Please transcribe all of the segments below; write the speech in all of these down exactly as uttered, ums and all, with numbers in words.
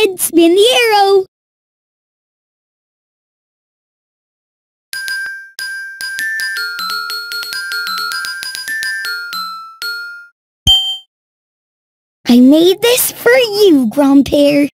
ahead, spin the arrow. I made this for you, Grandpere.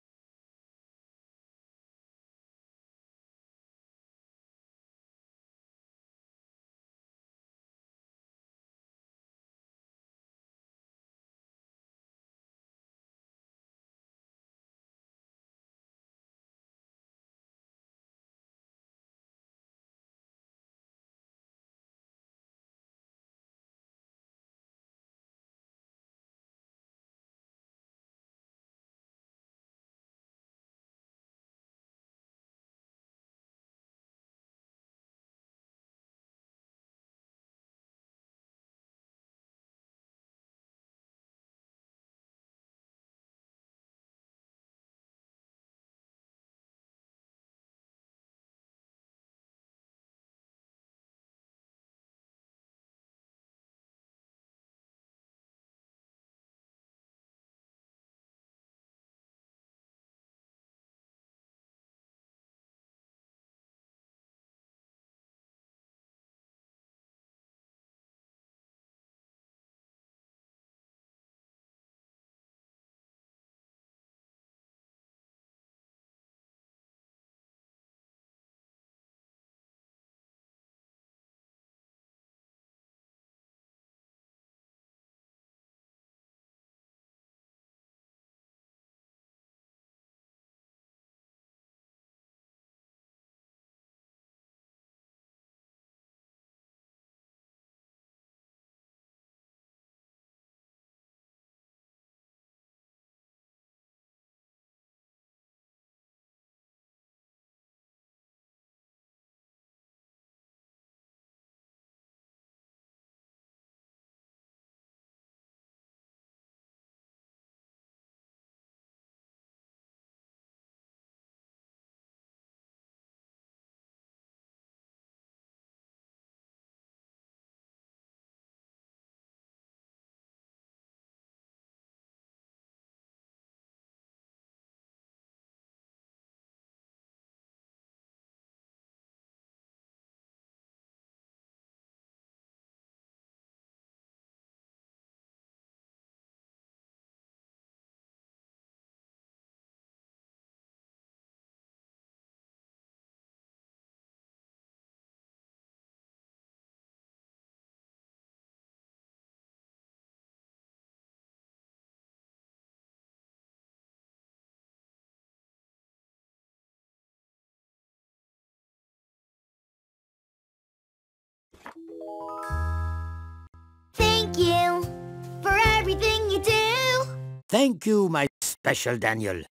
Thank you for everything you do. Thank you, my special Daniel.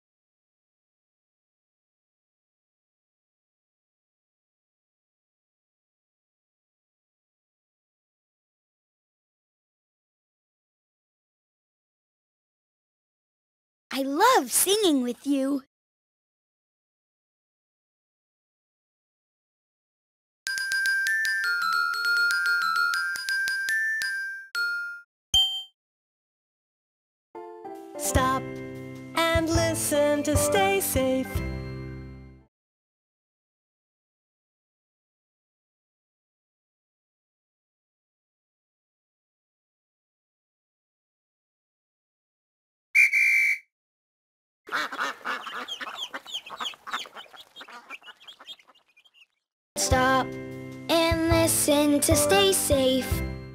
I love singing with you. Stop and listen to stay safe. Stop and listen to stay safe.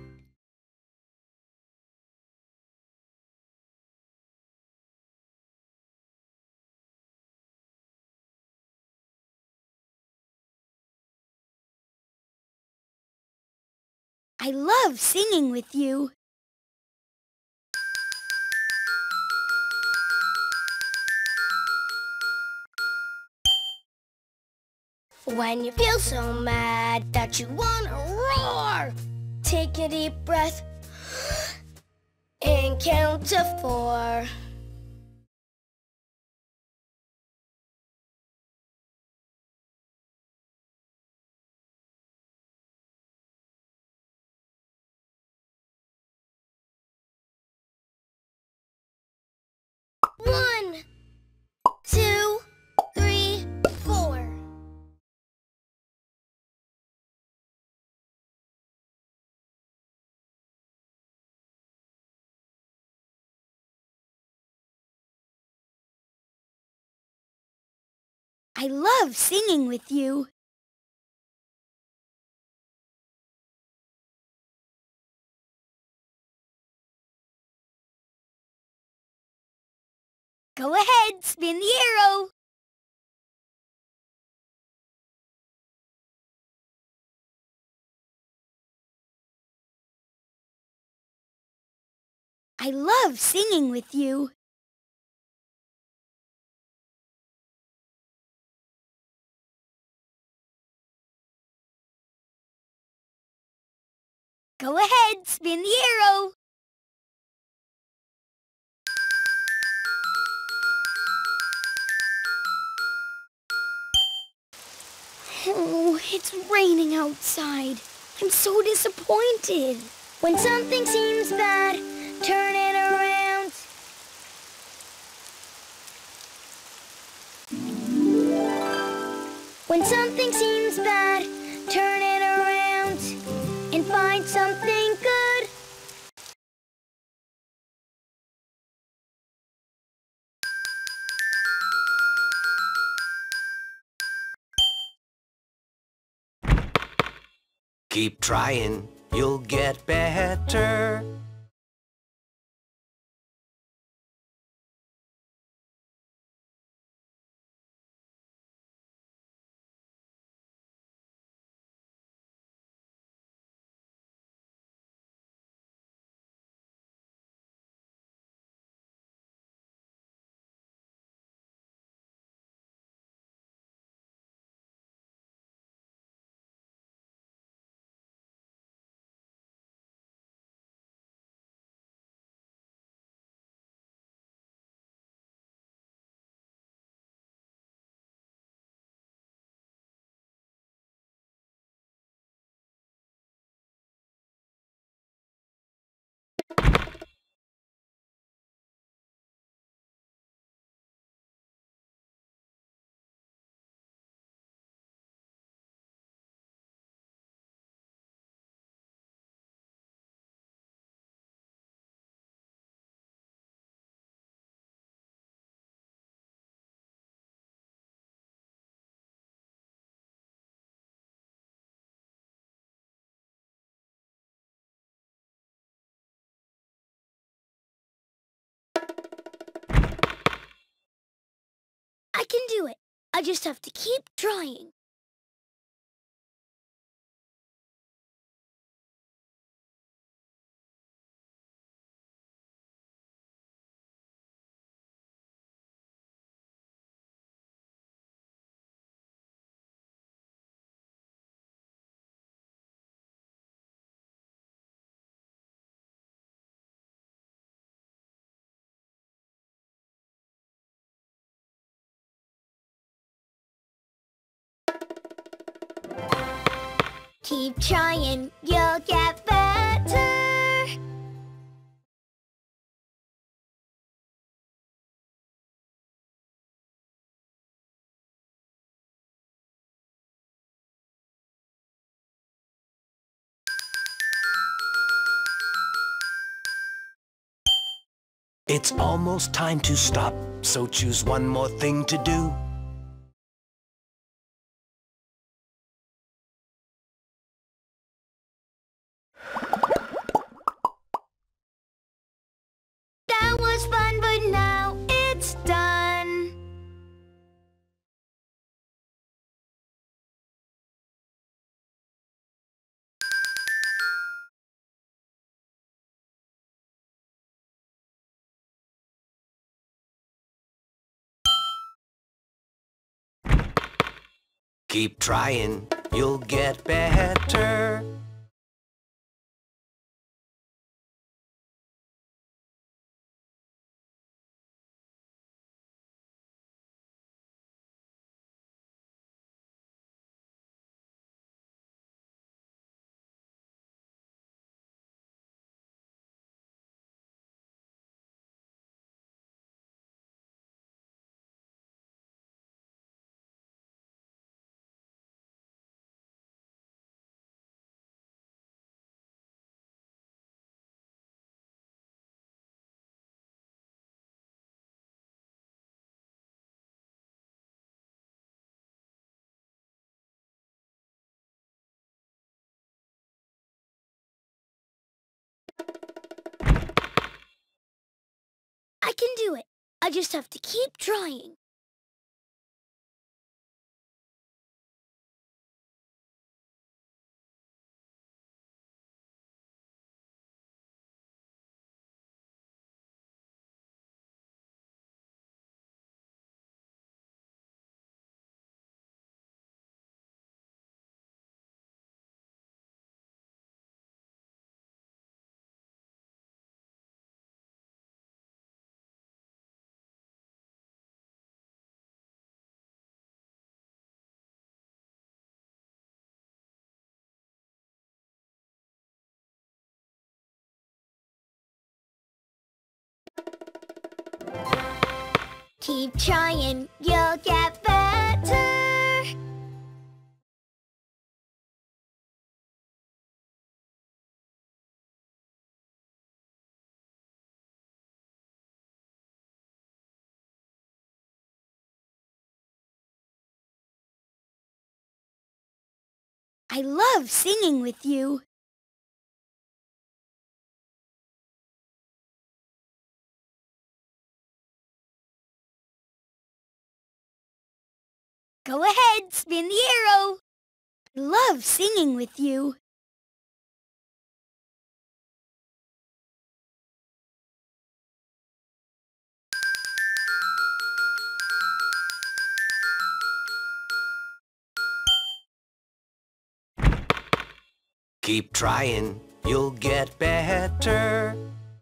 I love singing with you. When you feel so mad that you wanna roar, take a deep breath and count to four. One, two, I love singing with you. Go ahead, spin the arrow. I love singing with you. Go ahead, spin the arrow. Oh, it's raining outside. I'm so disappointed. When something seems bad, turn it around. When something seems bad, turn it around and find something good. Keep trying, you'll get better. I can do it. I just have to keep trying. Keep trying, you'll get better. It's almost time to stop, so choose one more thing to do. That was fun, but now it's done. Keep trying, you'll get better. I can do it. I just have to keep trying. Keep trying, you'll get better. I love singing with you. Go ahead, spin the arrow. I love singing with you. Keep trying, you'll get better.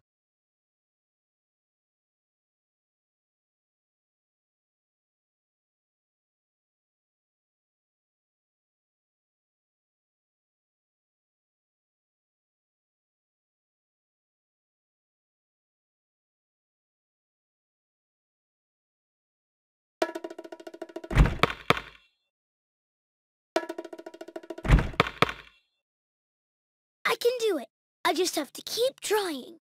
I can do it. I just have to keep trying.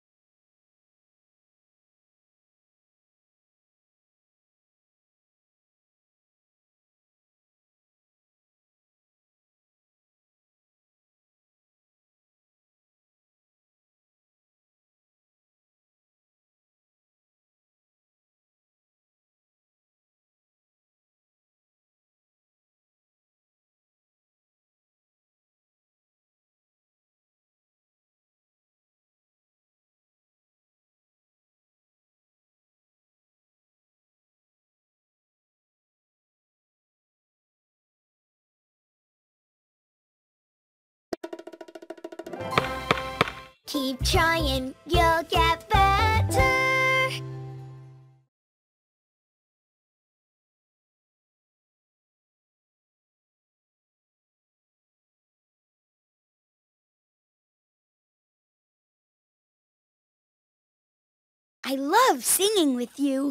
Keep trying, you'll get better. I love singing with you.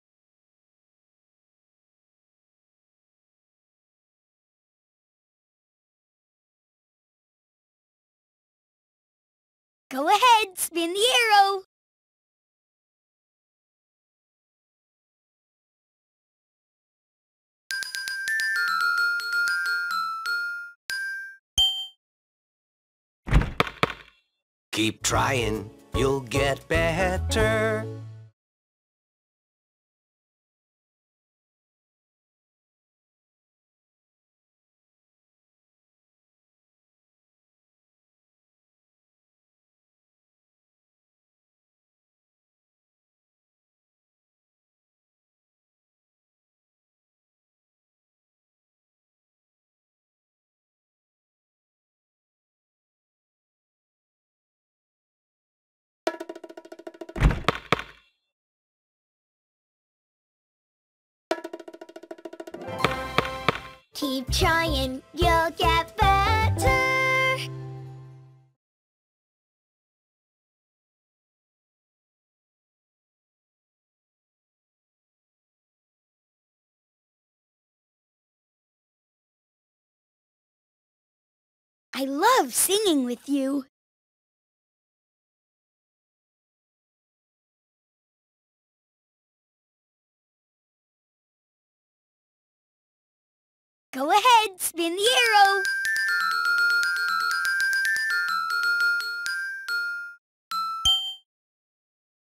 Go ahead, spin the arrow. Keep trying, you'll get better. Keep trying, you'll get better. I love singing with you. Go ahead, spin the arrow.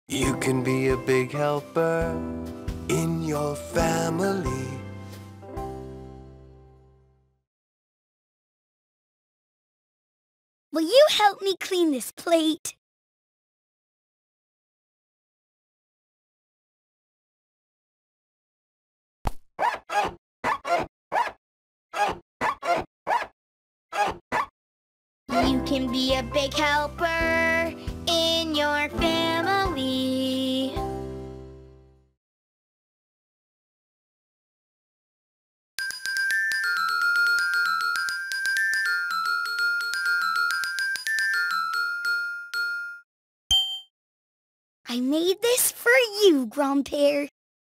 You can be a big helper in your family. Will you help me clean this plate? You can be a big helper in your family. I made this for you, Grandpere.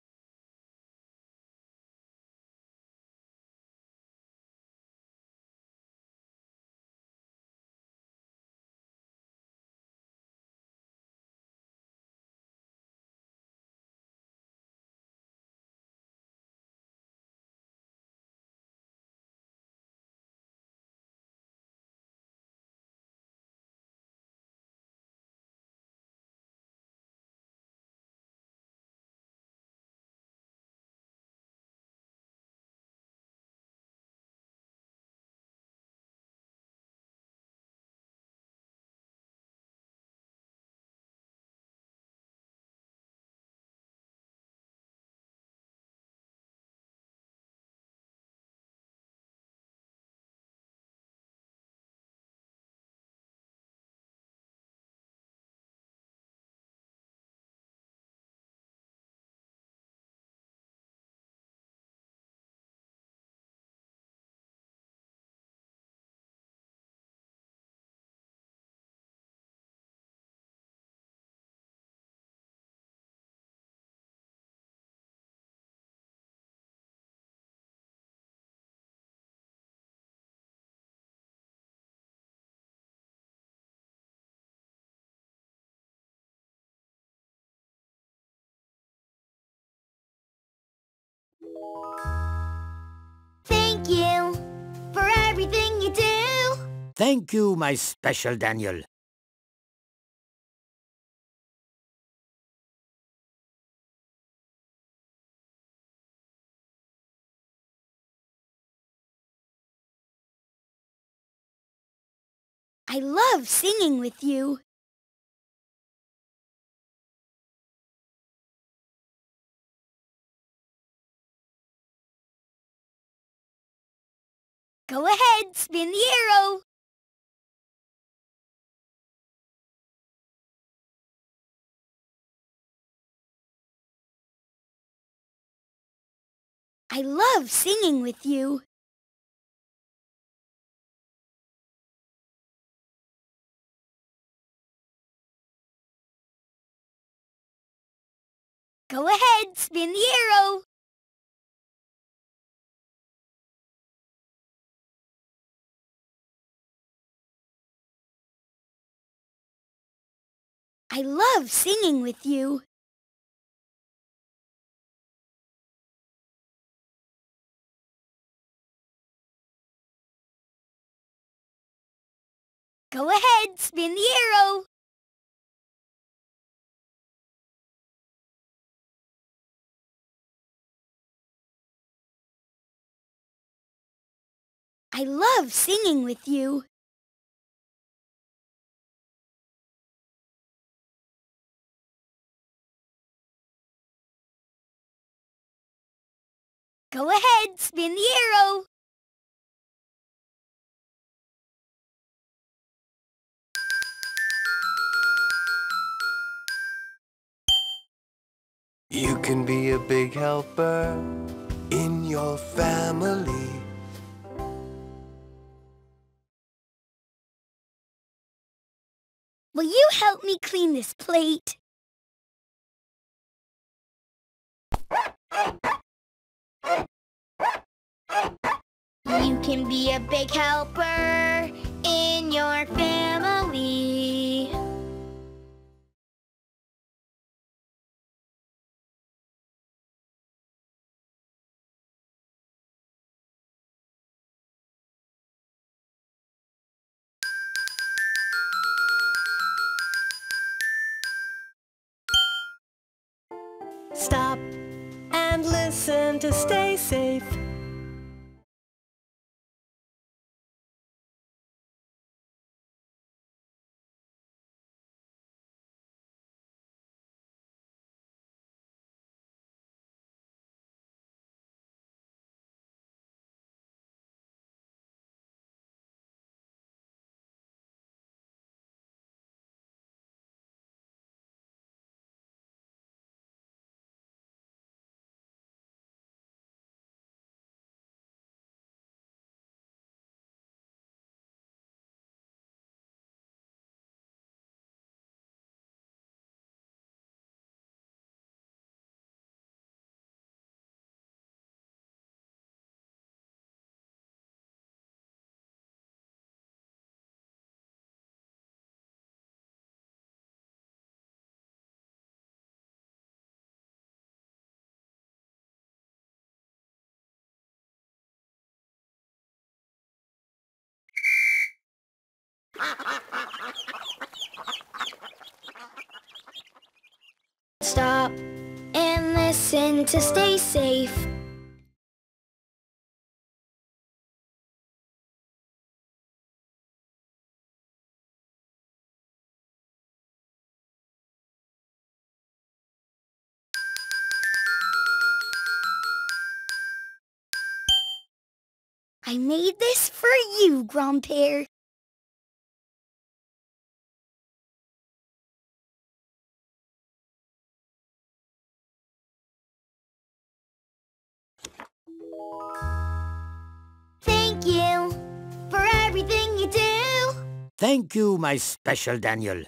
Thank you for everything you do. Thank you, my special Daniel. I love singing with you. Go ahead, spin the arrow. I love singing with you. Go ahead, spin the arrow. I love singing with you. Go ahead, spin the arrow. I love singing with you. Go ahead, spin the arrow. You can be a big helper in your family. Will you help me clean this plate? You can be a big helper in your family. stop, and listen to stay safe. Stop and listen to stay safe. I made this for you, Grandpere. Thank you for everything you do. Thank you, my special Daniel.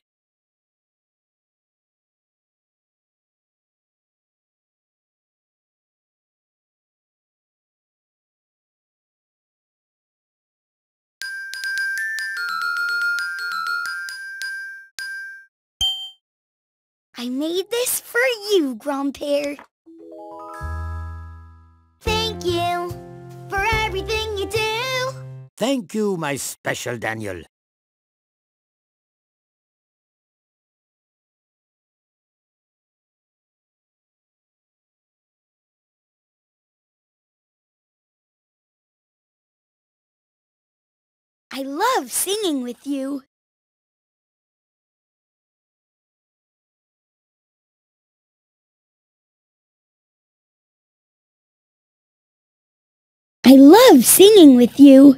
I made this for you, Grandpere. Thank you for everything you do. Thank you, my special Daniel. I love singing with you. I love singing with you.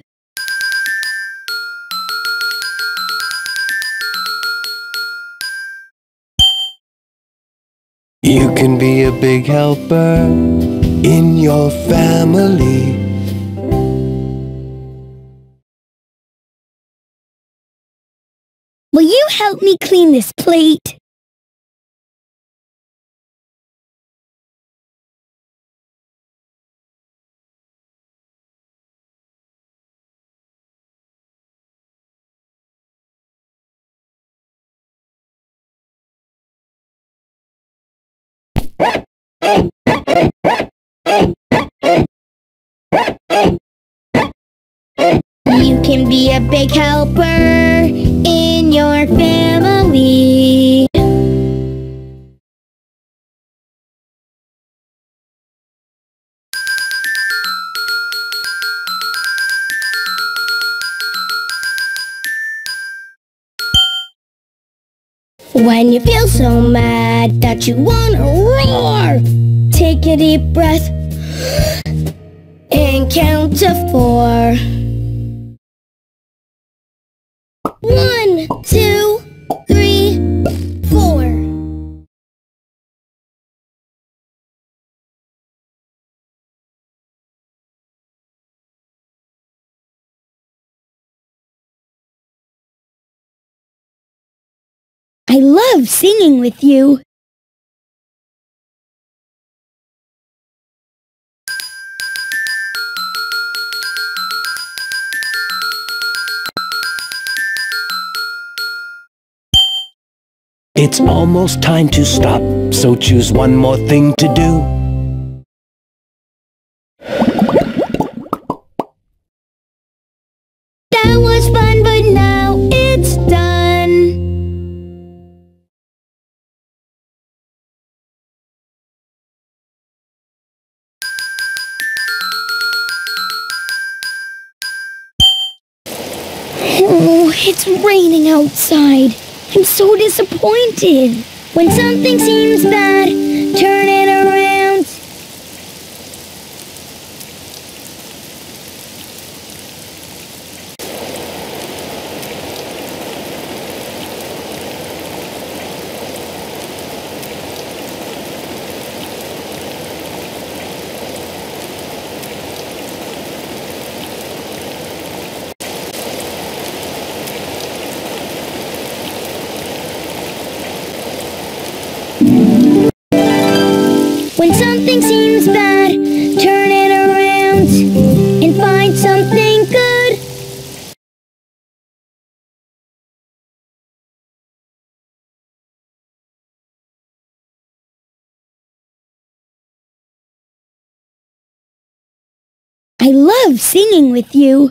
You can be a big helper in your family. Will you help me clean this plate? You can be a big helper in your family. When you feel so mad that you wanna roar, take a deep breath and count to four. One, two, three, four. I love singing with you. It's almost time to stop, so choose one more thing to do. That was fun, but now it's done. it's raining outside. I'm so disappointed. When something seems bad, turn it around. When something seems bad, turn it around and find something good. I love singing with you.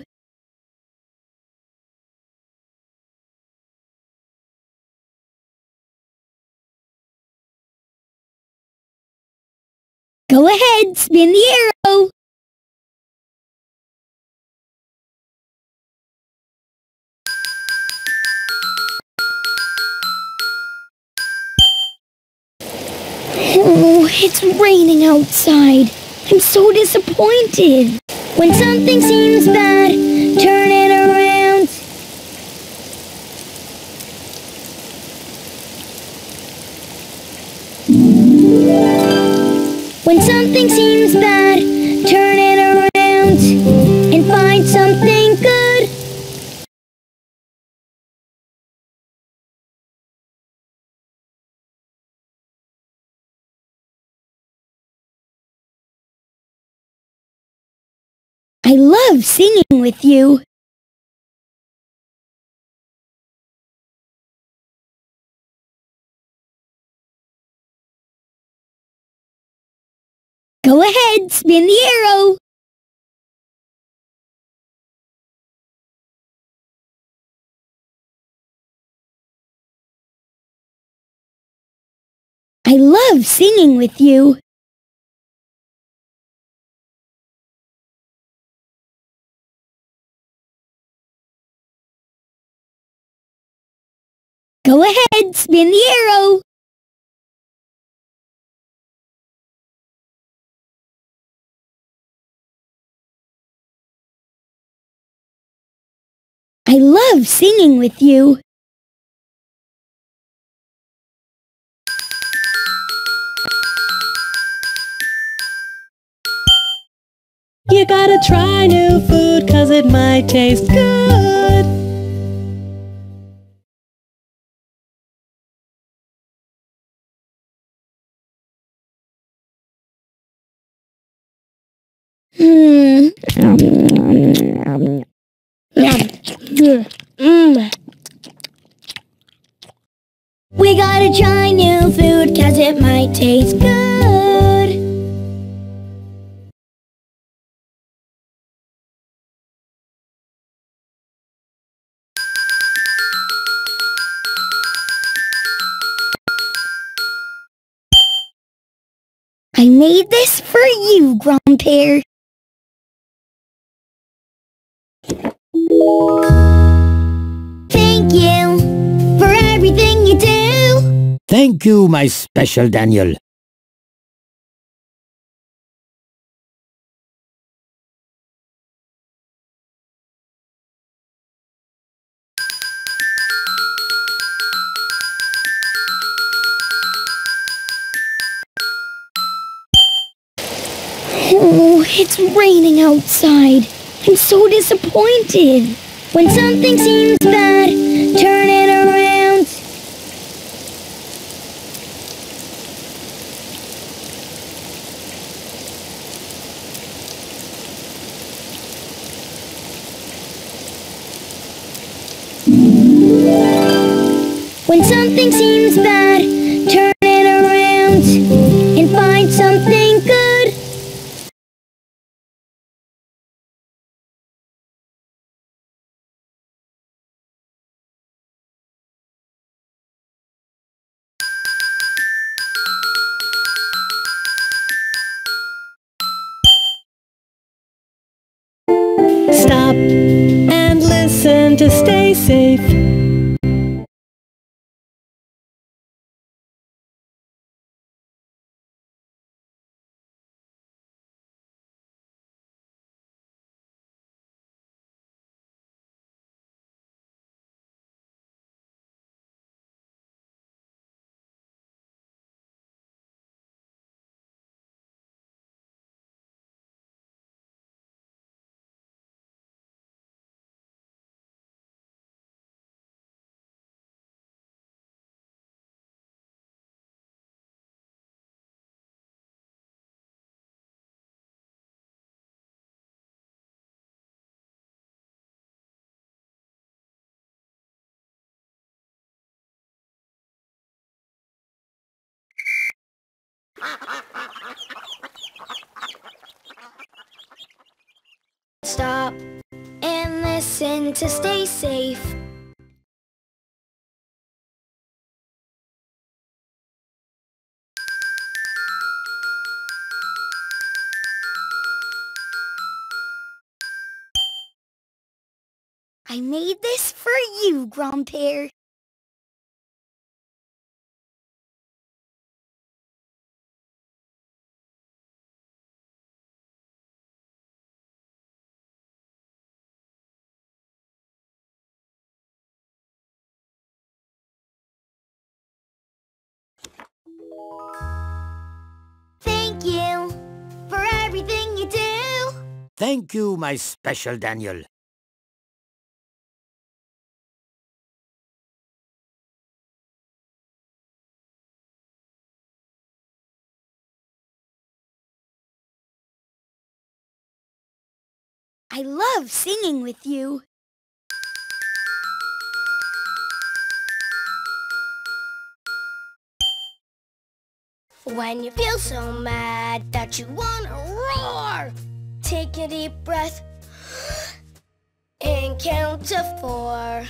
Go ahead, spin the arrow. Oh, it's raining outside. I'm so disappointed. When something seems bad, turn it around. When something seems bad, turn it around and find something good. I love singing with you. Go ahead, spin the arrow. I love singing with you. Go ahead, spin the arrow. I love singing with you. You gotta try new food, 'cause it might taste good. Hmm. Mm. We gotta try new food, 'cause it might taste good. I made this for you, Grandpere. Thank you for everything you do. Thank you, my special Daniel. Oh, it's raining outside. I'm so disappointed. When something seems bad, turn it around. When something seems bad, turn it around and find something good. Stop and listen down to stay safe. Stop and listen to stay safe. I made this for you, Grandpere. Thank you for everything you do. Thank you, my special Daniel. I love singing with you. When you feel so mad that you wanna roar, take a deep breath and count to four.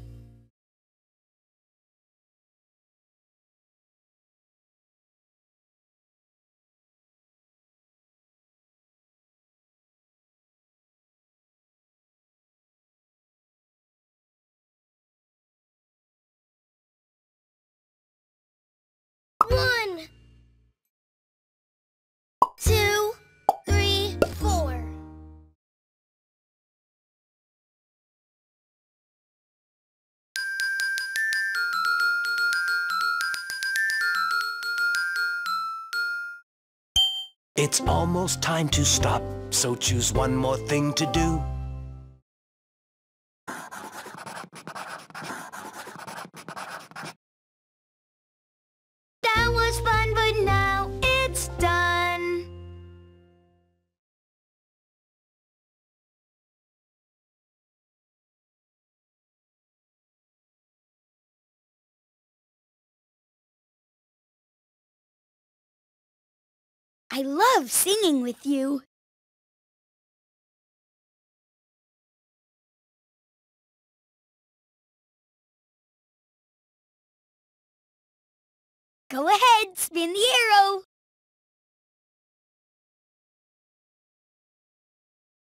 One, two, three, four. It's almost time to stop, so choose one more thing to do. That was fun, but now it's done. I love singing with you. Go ahead, spin the arrow.